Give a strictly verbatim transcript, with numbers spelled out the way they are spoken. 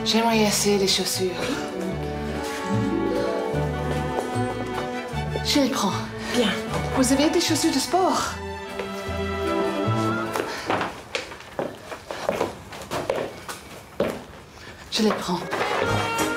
J'aimerais essayer les chaussures. Je les prends. Bien. Vous avez des chaussures de sport? Je les prends.